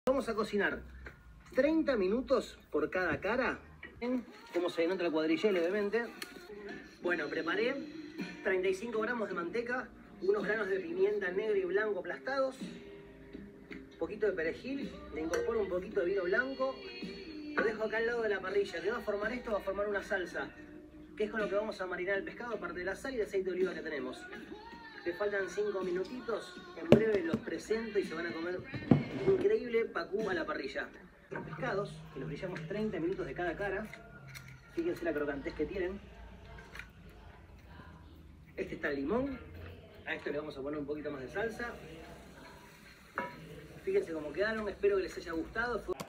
Vamos a cocinar 30 minutos por cada cara. Como se denota la cuadrillera, obviamente. Bueno, preparé 35 gramos de manteca, unos granos de pimienta negra y blanco aplastados, un poquito de perejil, le incorporo un poquito de vino blanco, lo dejo acá al lado de la parrilla. ¿Qué va a formar esto? Va a formar una salsa, que es con lo que vamos a marinar el pescado, aparte de la sal y el aceite de oliva que tenemos. Le faltan 5 minutitos, en breve los presento y se van a comer increíble pacú a la parrilla. Los pescados, que los brillamos 30 minutos de cada cara, fíjense la crocantez que tienen. Este está el limón, a esto le vamos a poner un poquito más de salsa. Fíjense cómo quedaron, espero que les haya gustado.